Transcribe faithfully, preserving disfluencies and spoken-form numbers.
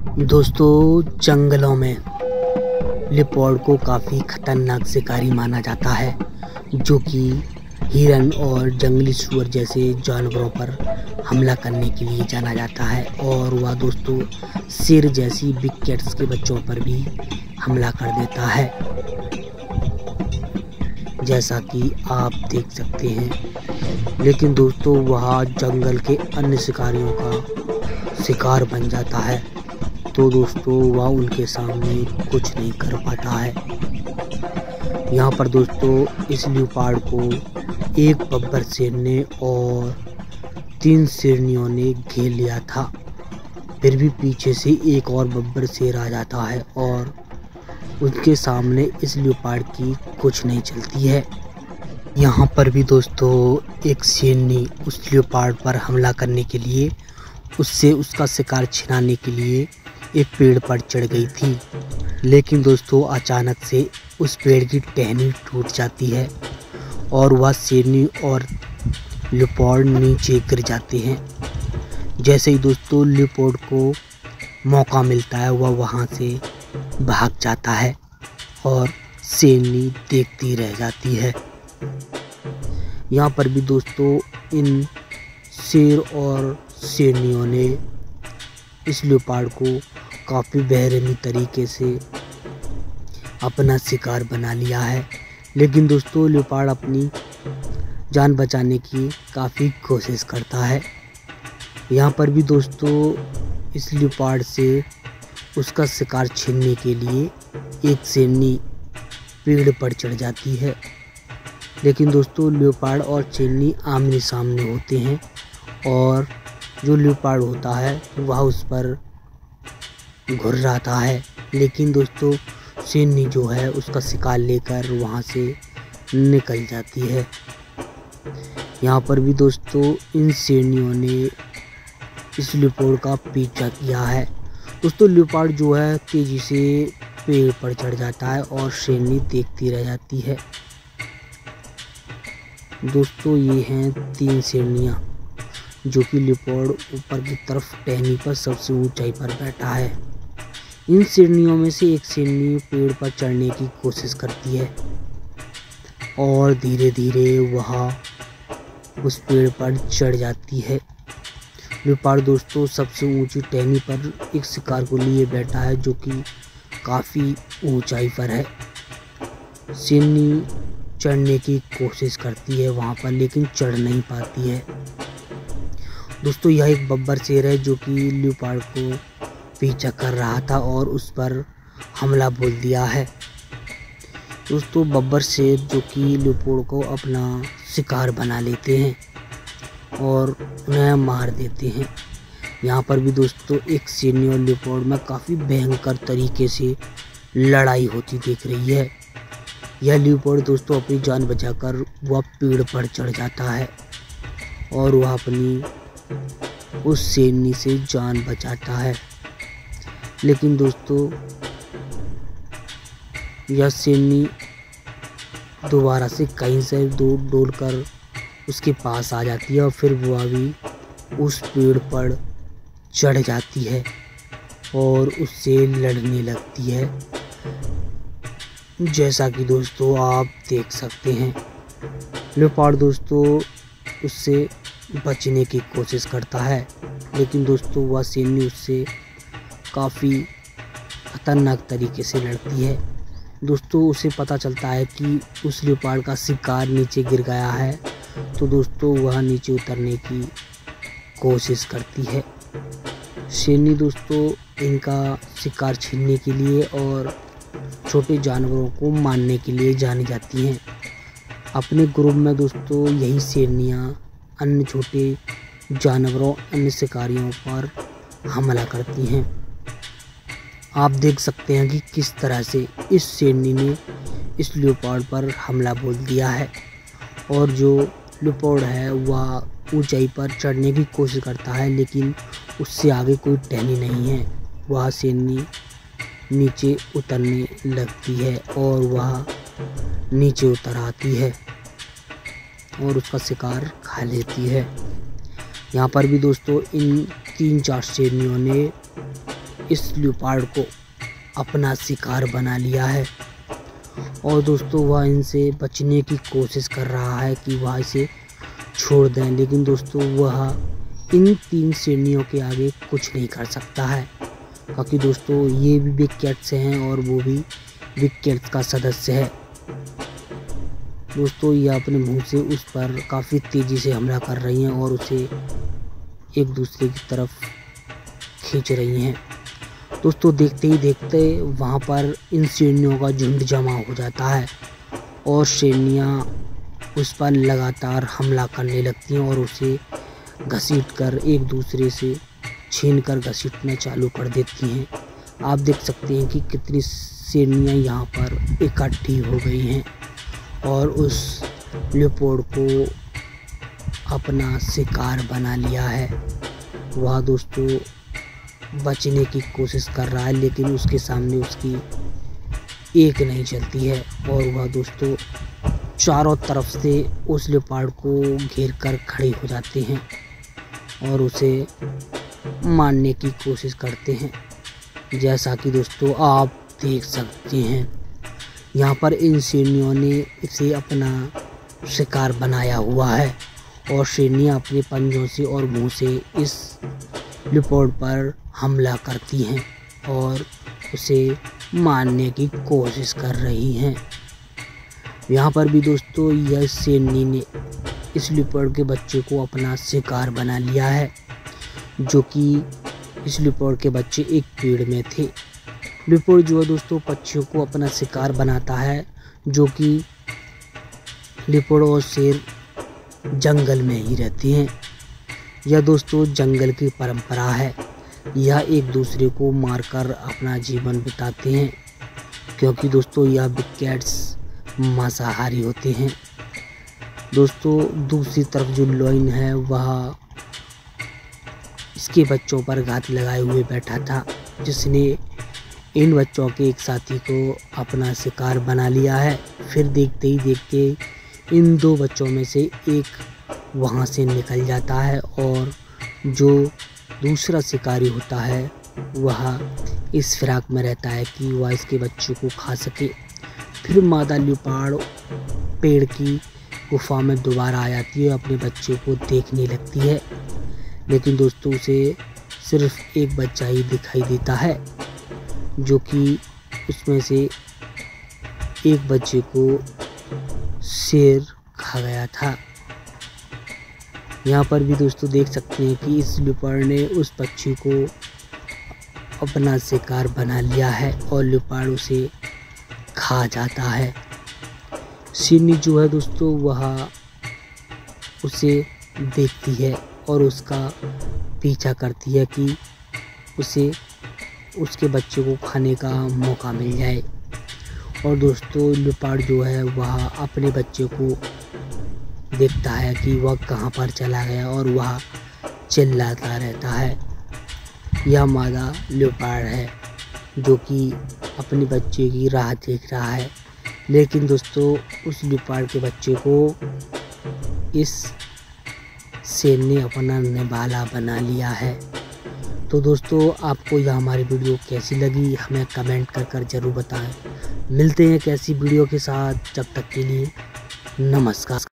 दोस्तों, जंगलों में लेपर्ड को काफ़ी खतरनाक शिकारी माना जाता है, जो कि हिरन और जंगली सूअर जैसे जानवरों पर हमला करने के लिए जाना जाता है। और वह दोस्तों शेर जैसी बिग कैट्स के बच्चों पर भी हमला कर देता है, जैसा कि आप देख सकते हैं। लेकिन दोस्तों वह जंगल के अन्य शिकारियों का शिकार बन जाता है, तो दोस्तों वह उनके सामने कुछ नहीं कर पाता है। यहाँ पर दोस्तों इस लेपर्ड को एक बब्बर शेर ने और तीन शेरनियों ने घेर लिया था। फिर भी पीछे से एक और बब्बर शेर आ जाता है और उनके सामने इस लेपर्ड की कुछ नहीं चलती है। यहाँ पर भी दोस्तों एक शेरनी उस लेपर्ड पर हमला करने के लिए, उससे उसका शिकार छिनाने के लिए एक पेड़ पर चढ़ गई थी। लेकिन दोस्तों अचानक से उस पेड़ की टहनी टूट जाती है और वह शेरनी और लेपर्ड नीचे गिर जाते हैं। जैसे ही दोस्तों लेपर्ड को मौका मिलता है, वह वहाँ से भाग जाता है और शेरनी देखती रह जाती है। यहाँ पर भी दोस्तों इन शेर और शेरनियों ने इस लेपर्ड को काफ़ी बेरहमी तरीके से अपना शिकार बना लिया है। लेकिन दोस्तों लेपर्ड अपनी जान बचाने की काफ़ी कोशिश करता है। यहाँ पर भी दोस्तों इस लेपर्ड से उसका शिकार छीनने के लिए एक शेरनी पेड़ पर चढ़ जाती है। लेकिन दोस्तों लेपर्ड और शेरनी आमने सामने होते हैं और जो लेपर्ड होता है वह उस पर घुर्राता है। लेकिन दोस्तों शेरनी जो है उसका शिकार लेकर वहाँ से निकल जाती है। यहाँ पर भी दोस्तों इन शेरनियों ने इस लेपर्ड का पीछा किया है। दोस्तों लेपर्ड जो है तेज़ी से पेड़ पर चढ़ जाता है और शेरनी देखती रह जाती है। दोस्तों ये हैं तीन शेरनियाँ, जो कि लेपर्ड ऊपर की तरफ टहनी पर सबसे ऊंचाई पर बैठा है। इन शेरनियों में से एक शेरनी पेड़ पर चढ़ने की कोशिश करती है और धीरे धीरे वह उस पेड़ पर चढ़ जाती है। लेपर्ड दोस्तों सबसे ऊंची टहनी पर एक शिकार को लिए बैठा है, जो कि काफ़ी ऊंचाई पर है। शेरनी चढ़ने की कोशिश करती है वहाँ पर, लेकिन चढ़ नहीं पाती है। दोस्तों यह एक बब्बर शेर है, जो कि लेपर्ड को पीछा कर रहा था और उस पर हमला बोल दिया है। दोस्तों बब्बर शेर जो कि लेपर्ड को अपना शिकार बना लेते हैं और उन्हें मार देते हैं। यहाँ पर भी दोस्तों एक शेरनी और लेपर्ड में काफ़ी भयंकर तरीके से लड़ाई होती दिख रही है। यह लेपर्ड दोस्तों अपनी जान बचाकर वह पेड़ पर चढ़ जाता है और वह अपनी उस शेरनी से जान बचाता है। लेकिन दोस्तों यह शेरनी दोबारा से कहीं से दूर डोल कर उसके पास आ जाती है और फिर वह भी उस पेड़ पर चढ़ जाती है और उससे लड़ने लगती है, जैसा कि दोस्तों आप देख सकते हैं। लेपर्ड दोस्तों उससे बचने की कोशिश करता है, लेकिन दोस्तों वह शेरनी उससे काफ़ी खतरनाक तरीके से लड़ती है। दोस्तों उसे पता चलता है कि उस लेपर्ड का शिकार नीचे गिर गया है, तो दोस्तों वह नीचे उतरने की कोशिश करती है। शेरनी दोस्तों इनका शिकार छीनने के लिए और छोटे जानवरों को मारने के लिए जानी जाती हैं। अपने ग्रुप में दोस्तों यही शेरनियाँ अन्य छोटे जानवरों, अन्य शिकारियों पर हमला करती हैं। आप देख सकते हैं कि किस तरह से इस शेरनी ने इस लेपर्ड पर हमला बोल दिया है और जो लेपर्ड है वह ऊंचाई पर चढ़ने की कोशिश करता है, लेकिन उससे आगे कोई टहनी नहीं है। वह शेरनी नीचे उतरने लगती है और वह नीचे उतर आती है और उसका शिकार खा लेती है। यहाँ पर भी दोस्तों इन तीन चार शेरनियों ने इस लियोपार्ड को अपना शिकार बना लिया है और दोस्तों वह इनसे बचने की कोशिश कर रहा है कि वह इसे छोड़ दें, लेकिन दोस्तों वह इन तीन शेरनियों के आगे कुछ नहीं कर सकता है, क्योंकि दोस्तों ये भी बिग कैट्स हैं और वो भी बिग कैट्स का सदस्य है। दोस्तों ये अपने मुंह से उस पर काफ़ी तेज़ी से हमला कर रही हैं और उसे एक दूसरे की तरफ खींच रही हैं। दोस्तों देखते ही देखते वहाँ पर इन शेरनियों का झुंड जमा हो जाता है और शेरनियाँ उस पर लगातार हमला करने लगती हैं और उसे घसीटकर एक दूसरे से छीनकर घसीटना चालू कर देती हैं। आप देख सकते हैं कि कितनी शेरनियाँ यहाँ पर इकट्ठी हो गई हैं और उस लियोपार्ड को अपना शिकार बना लिया है। वह दोस्तों बचने की कोशिश कर रहा है, लेकिन उसके सामने उसकी एक नहीं चलती है और वह दोस्तों चारों तरफ से उस लियोपार्ड को घेर कर खड़े हो जाते हैं और उसे मारने की कोशिश करते हैं। जैसा कि दोस्तों आप देख सकते हैं यहाँ पर इन शेरनियों ने इसे अपना शिकार बनाया हुआ है और शेरनियाँ अपने पंजों से और मुंह से इस लियोपार्ड पर हमला करती हैं और उसे मारने की कोशिश कर रही हैं। यहाँ पर भी दोस्तों यह शेरनी ने इस लियोपार्ड के बच्चे को अपना शिकार बना लिया है, जो कि इस लियोपार्ड के बच्चे एक पेड़ में थे। लियोपार्ड जो है दोस्तों पक्षियों को अपना शिकार बनाता है, जो कि लियोपार्ड और शेर जंगल में ही रहते हैं। यह दोस्तों जंगल की परंपरा है। यह एक दूसरे को मारकर अपना जीवन बिताते हैं, क्योंकि दोस्तों यह बिग कैट्स मांसाहारी होते हैं। दोस्तों दूसरी तरफ जो लायन है वह इसके बच्चों पर घात लगाए हुए बैठा था, जिसने इन बच्चों के एक साथी को अपना शिकार बना लिया है। फिर देखते ही देखते इन दो बच्चों में से एक वहां से निकल जाता है और जो दूसरा शिकारी होता है वह इस फिराक में रहता है कि वह इसके बच्चों को खा सके। फिर मादा लियोपार्ड पेड़ की गुफा में दोबारा आ जाती है, अपने बच्चे को देखने लगती है, लेकिन दोस्तों उसे सिर्फ एक बच्चा ही दिखाई देता है, जो कि उसमें से एक बच्चे को शेर खा गया था। यहाँ पर भी दोस्तों देख सकते हैं कि इस लियोपार्ड ने उस पक्षी को अपना शिकार बना लिया है और लियोपार्ड उसे खा जाता है। शेरनी जो है दोस्तों वह उसे देखती है और उसका पीछा करती है कि उसे उसके बच्चे को खाने का मौका मिल जाए। और दोस्तों लियोपार्ड जो है वह अपने बच्चे को देखता है कि वह कहाँ पर चला गया और वह चिल्लाता रहता है। यह मादा लियोपार्ड है जो कि अपने बच्चे की राह देख रहा है, लेकिन दोस्तों उस लियोपार्ड के बच्चे को इस शेर ने अपना निवाला बना लिया है। तो दोस्तों आपको यह हमारी वीडियो कैसी लगी हमें कमेंट कर कर ज़रूर बताएं। मिलते हैं एक ऐसी वीडियो के साथ, जब तक के लिए नमस्कार।